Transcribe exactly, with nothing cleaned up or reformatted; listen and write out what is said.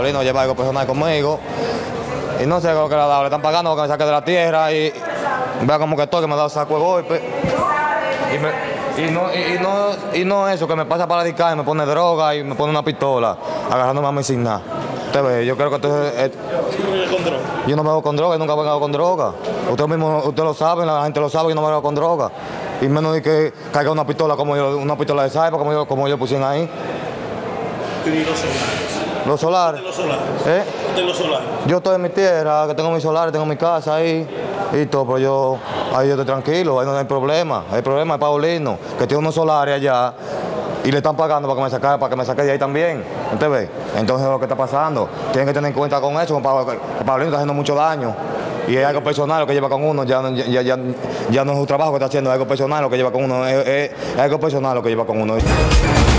Paulino lleva algo personal conmigo. Y no sé lo que le ha dado, le están pagando porque me saque de la tierra y vea como que estoy, que me ha dado saco de golpe. Y, me, y, no, y, y, no, y no eso, que me pasa para radicar y me pone droga y me pone una pistola, agarrándome a mí sin nada. Usted ve, yo creo que entonces... Eh, yo no me hago con droga, yo nunca me hago con droga. Usted mismo, usted lo sabe, la gente lo sabe, yo no me hago con droga. Y menos de que caiga una pistola como yo, una pistola de saipa, como yo, como yo pusieron ahí. ¿Y los solares? ¿Los solares? ¿De los solares? ¿Eh? ¿De los solares? Yo estoy en mi tierra, que tengo mis solares, tengo mi casa ahí y todo, pero yo, ahí yo estoy tranquilo, ahí no hay problema. El problema es Paulino, que tiene unos solares allá y le están pagando para que me saque, para que me saque de ahí también. ¿Usted ve? Entonces lo que está pasando, tienen que tener en cuenta con eso, que Paulino está haciendo mucho daño. Y es algo personal lo que lleva con uno, ya, ya, ya, ya no es un trabajo que está haciendo, es algo personal lo que lleva con uno, es, es, es algo personal lo que lleva con uno.